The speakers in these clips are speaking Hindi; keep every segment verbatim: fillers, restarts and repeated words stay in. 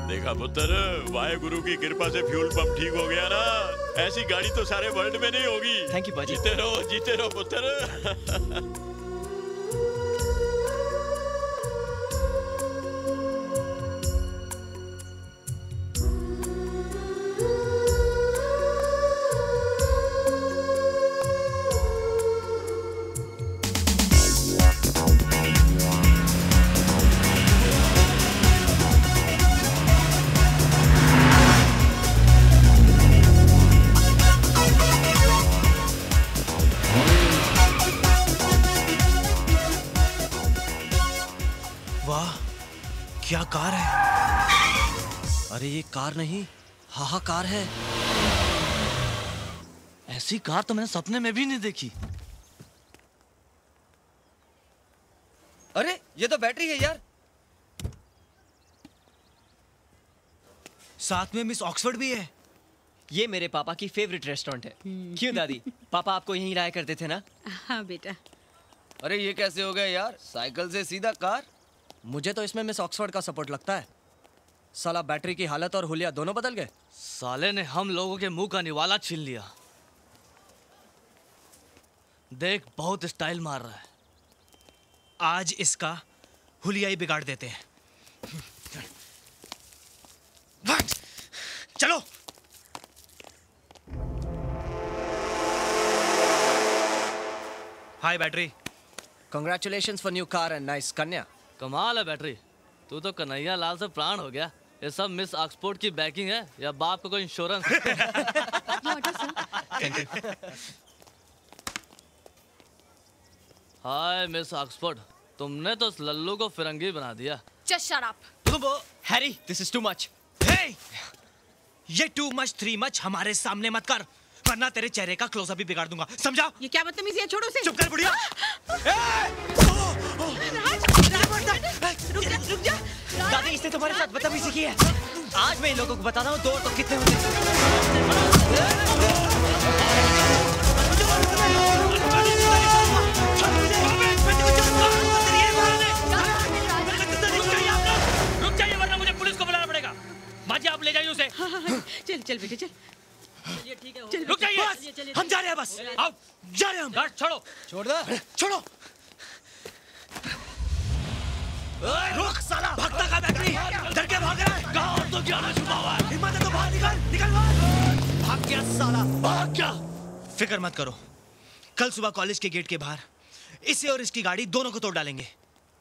देखा पुत्र, वाहे गुरु की कृपा से फ्यूल पंप ठीक हो गया ना। ऐसी गाड़ी तो सारे वर्ल्ड में नहीं होगी। थैंक यू बाजी। जीते रहो जीते रहो पुत्र। क्या कार है? अरे ये कार नहीं, हाहाकार है। ऐसी कार तो मैंने सपने में भी नहीं देखी। अरे ये तो बैटरी है यार। साथ में मिस ऑक्सफोर्ड भी है। ये मेरे पापा की फेवरेट रेस्टोरेंट है। क्यों दादी, पापा आपको यहीं लाया करते थे ना? हाँ बेटा। अरे ये कैसे हो गया यार, साइकिल से सीधा कार? मुझे तो इसमें मिस ऑक्सफोर्ड का सपोर्ट लगता है। साला बैटरी की हालत और हुलिया दोनों बदल गए। साले ने हम लोगों के मुंह का निवाला छीन लिया। देख बहुत स्टाइल मार रहा है। आज इसका हुलिया ही बिगाड़ देते हैं। चलो। Hi battery. Congratulations for new car and nice कन्या। कमाल है बैटरी, तू तो कन्हैया लाल से प्राण हो गया। ये सब मिस ऑक्सफोर्ड की बैकिंग है या बाप का कोई इंश्योरेंस? हाय मिस ऑक्सफोर्ड, तुमने तो उस लल्लू को फिरंगी बना दिया। Just shut up. Harry, this is too much. Hey! ये टू मच थ्री मच हमारे सामने मत कर, वरना तेरे चेहरे का क्लोजअप भी बिगाड़ दूंगा, समझा? ये क्या बदतमीजी है, छोड़ो उसे। चुप कर बुढ़िया। रुक जा, रुक जा। दादी, इसने तुम्हारे साथ बदतमीजी की है। आज मैं इन लोगों को बता रहा हूँ दो तो कितने होते हैं। रुक जाइए वरना मुझे पुलिस को बुलाना पड़ेगा। माजी आप ले जाइए उसे। चल चल बेटे चल। ये ठीक है। चल रुक जाइए, हम जा रहे हैं बस। आओ, जा रहे हैं हम। गार्ड छोड़ो। छोड़ दे। छोड़ो। रुक साला, भागता का बैटरी, डर के भाग रहा है। कहाँ और तो क्या ना छुपा हुआ है? हिम्मत है तो बाहर निकल, निकल बाहर। भाग गया साला, भाग क्या? फिक्र मत करो, कल सुबह कॉलेज के गेट के बाहर इसे और इसकी गाड़ी दोनों को तोड़ डालेंगे।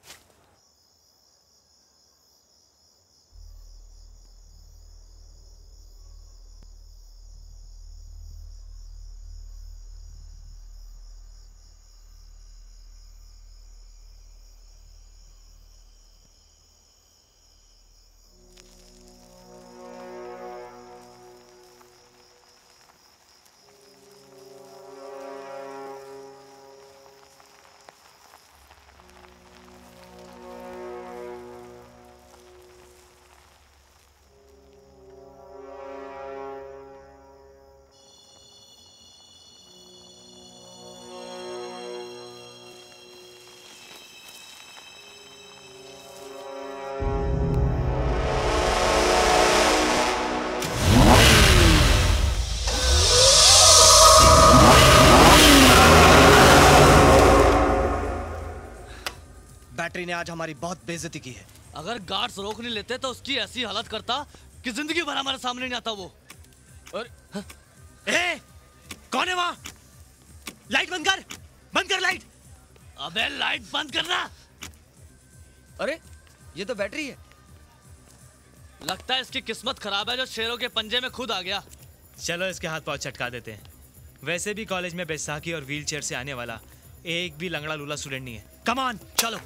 बैटरी ने आज हमारी बहुत बेइज्जती की है। अगर गार्ड्स रोक नहीं लेते तो उसकी ऐसी हालत करता कि जिंदगी भर हमारे सामने नहीं आता वो। और ए, कौन है वहां? लाइट बंद कर, बंद कर लाइट। अबे लाइट बंद करना। अरे ये तो बैटरी है। लगता है इसकी किस्मत खराब है जो शेरों के पंजे में खुद आ गया। चलो इसके हाथ पांव चटका देते हैं। वैसे भी कॉलेज में बैसाखी और व्हीलचेयर से आने वाला एक भी लंगड़ा लूला स्टूडेंट नहीं है। कम ऑन, चलो।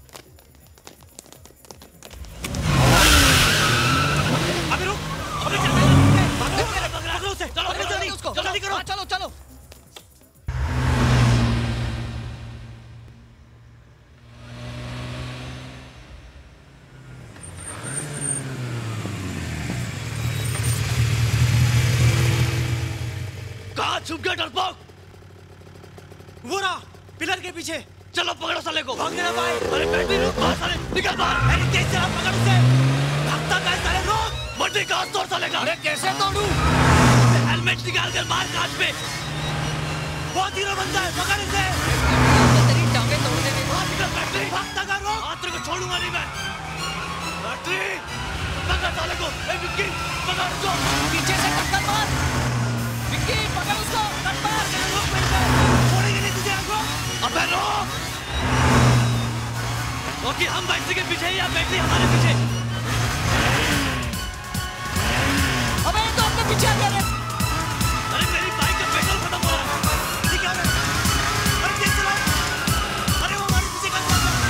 अबे रुक, अबे चल, पकड़ो उसे, चलो जल्दी उसको, जल्दी करो, चलो चलो। कहाँ छुप गया डरपोक? वो रहा पिलर के पीछे। चलो पकड़ो साले को। भागने ना पाए। अरे बैटरी रुक, बाहर साले निकल बाहर। अरे तेज चला, पकड़ उसे। भागता है साले, रोक। जल्दी कांच तोड़ सालेगा। अरे कैसे तोड़ूं? हेलमेट निकाल कर मार कांच पे। बहुत हीरो बनता है, पकड़ इसे। तेरी टांगें तोड़ देंगे। बैटरी भागता कर रो। हाथ को छोड़ूंगा नहीं मैं। बैटरी पकड़ साले को। ए विक्की पकड़ उसको। पीछे से टक्कर मार। विक्की पकड़ उसको। कट मार। रोक मेरे छोड़ेंगे नहीं तुझे हमको। अबे रोक। क्योंकि हम बैटरी के पीछे या बैटरी हमारे पीछे। अबे तो अपने पीछे आ गया रे। अरे मेरी बाइक का पेट्रोल खत्म हो रहा है। ये क्या हो रहा है? अरे तेज चलाओ। अरे वो हमारे पीछे का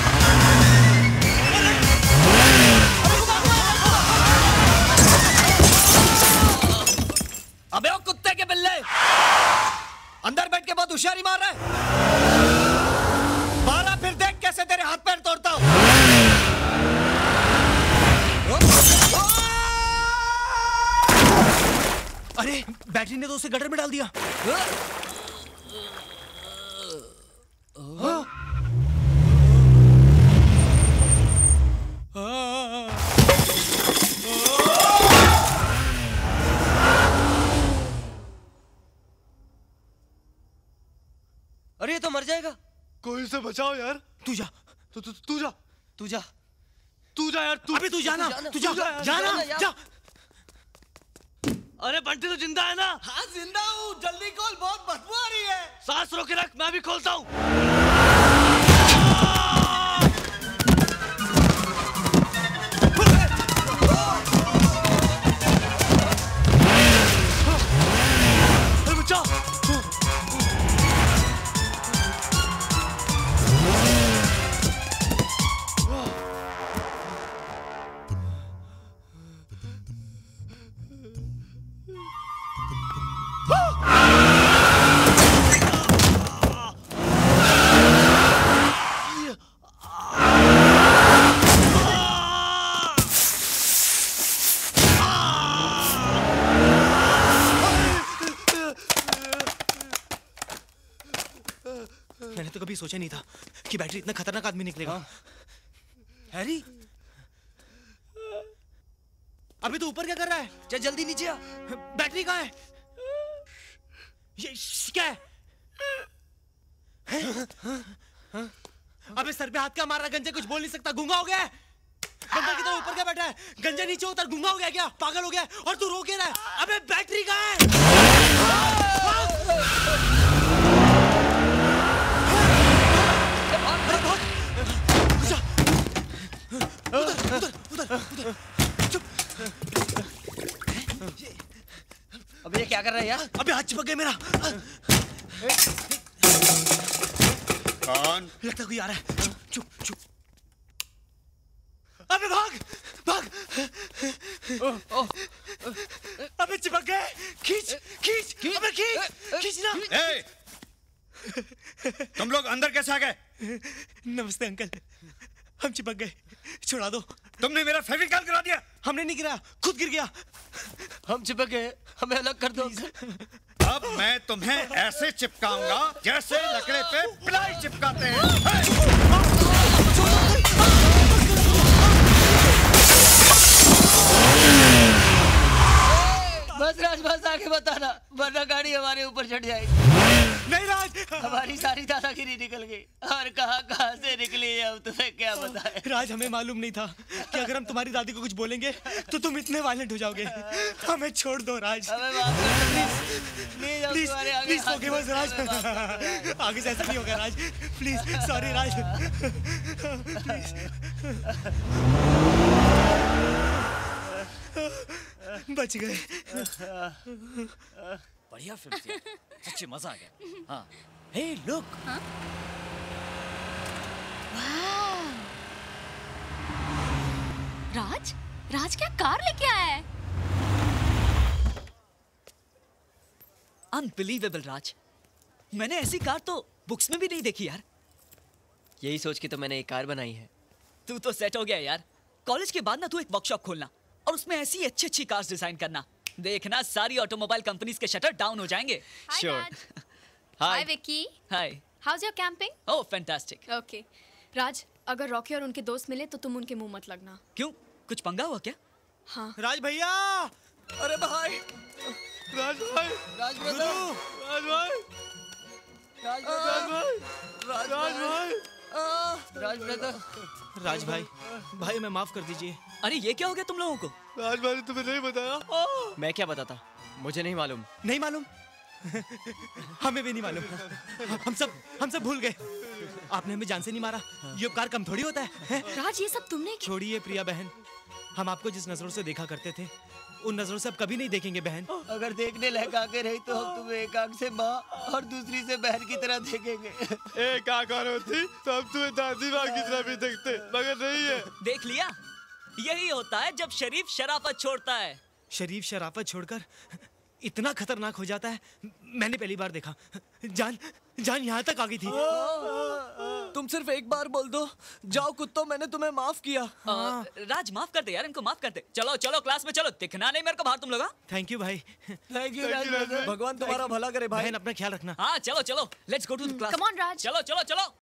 अबे वो कुत्ते के बिल्ले अंदर बैठ के बहुत होशियारी मार रहा है। बारह फिर देख कैसे तेरे हाथ पैर तोड़ता हूं। अरे बैटरी ने तो उसे गटर में डाल दिया। अरे ये तो मर जाएगा। कोई उसे बचाओ यार। तू जा, तू तू तू जा तू जा। तू जा यार। तू अबे तू जाना, तू जा, जाना, जाना, यार। जा। अरे बंटी तो जिंदा है ना? हाँ जिंदा हूँ। जल्दी खोल, बहुत बदबू आ रही है। सांस रोके रख, मैं भी खोलता हूँ। अरे बच्चा। मैंने तो कभी सोचा नहीं था कि बैटरी इतना खतरनाक आदमी निकलेगा। हैरी, अभी तो ऊपर क्या कर रहा है? चल जल्दी नीचे आ। बैटरी कहाँ है? ये श- क्या है? हैं? अबे सर पे हाथ क्या मार रहा है? गंजे कुछ बोल नहीं सकता, गूंगा हो गया है? बंदर की तरह ऊपर क्या बैठा है? गंजा नीचे उतर, गूंगा हो गया क्या? पागल हो गया है? और तू रो के रहा है? अबे बैटरी कहाँ है? अरे भाग! जा! उधर, उधर, उधर, उधर। चुप! अबे ये क्या कर रहा है यार? अबे हाथ चिपक गया मेरा। कौन? लगता कोई आ रहा है। चुप, चुप, चुप। अबे भाग, भाग। अबे चिपक गए। खींच, खींच, अबे खींच, खींचना। ए! तुम लोग अंदर कैसे आ गए? नमस्ते अंकल, हम चिपक गए, छुड़ा दो। तुमने मेरा फेविकॉल गिरा दिया। हमने नहीं गिराया, खुद गिर गया। हम चिपक गए, हमें अलग कर दो। अब मैं तुम्हें ऐसे चिपकाऊंगा जैसे लकड़े पे प्लाई चिपकाते हैं। बस राज, बस आगे बताना, वरना गाड़ी हमारे ऊपर चढ़ जाएगी। नहीं राज, हमारी सारी दादागिरी निकल गई और कहां कहां से निकली है, अब तुम्हें क्या बताएं। राज हमें मालूम नहीं था कि अगर हम तुम्हारी दादी को कुछ बोलेंगे तो तुम इतने वायलेंट हो जाओगे। हमें छोड़ दो राज, हमें माफ कर दो प्लीज, प्लीज हम प्लीज, तुम्हारे आगे प्लीज हाथ forgive us, राज। जोड़ते हैं, हमें माफ कर दो। आगे से ऐसा नहीं होगा Raj, please, sorry Raj, please. बच गए। बढ़िया फिल्म थी, सच्ची मजा आ गया। हाँ, हे लुक, राज, राज क्या कार लेके आया है? अनबिलीवेबल राज, मैंने ऐसी कार तो बुक्स में भी नहीं देखी यार। यही सोच के तो मैंने एक कार बनाई है। तू तो सेट हो गया यार। कॉलेज के बाद ना तू एक वर्कशॉप खोलना और उसमें ऐसी अच्छी अच्छी कार्स डिजाइन करना। देखना सारी ऑटोमोबाइल कंपनीज के शटर डाउन हो जाएंगे। Hi, Sure. Dad. Hi Hi, Vicky. Hi. How's your camping? Oh fantastic. Okay. Raj, अगर रॉकी और उनके दोस्त मिले तो तुम उनके मुंह मत लगना। क्यों, कुछ पंगा हुआ क्या? हाँ राज भैया, अरे भाई, राज भाई, राज गुरु, राज भाई, राज राज भाई, राज राज भाई, राज ब्रदर। राज भाई, भाई मैं माफ कर दीजिए। अरे ये क्या हो गया तुम लोगों को? राज भाई ने तुम्हें नहीं बताया? मैं क्या बताता, मुझे नहीं मालूम। नहीं मालूम? हमें भी नहीं मालूम। हम सब हम सब भूल गए। आपने हमें जान से नहीं मारा, ये उपकार कम थोड़ी होता है, है? राज ये सब तुमने क्यों? छोड़िए प्रिया बहन, हम आपको जिस नजरों से देखा करते थे उन नजरों से अब कभी नहीं देखेंगे बहन। अगर देखने लायक आके रही तो हम तुम्हें एक आंख से माँ और दूसरी से बहन की तरह देखेंगे। एक आंख और होती तो हम तुम्हें दादी माँ की तरह भी देखते, मगर नहीं है। देख लिया, यही होता है जब शरीफ शराफत छोड़ता है। शरीफ शराफत छोड़कर इतना खतरनाक हो जाता है, मैंने पहली बार देखा। जान जान यहाँ तक आ गई थी। तुम सिर्फ एक बार बोल दो, जाओ कुत्तों, मैंने तुम्हें माफ किया। आ, राज माफ कर दे यार, इनको माफ कर दे। चलो चलो क्लास में चलो, दिखना नहीं मेरे को बाहर तुम लोग। थैंक यू भाई। थैंक यू राज, भगवान तुम्हारा भला करे भाई। बहन अपना ख्याल रखना। हाँ चलो चलो, let's go to the class. Come on Raj. चलो चलो चलो।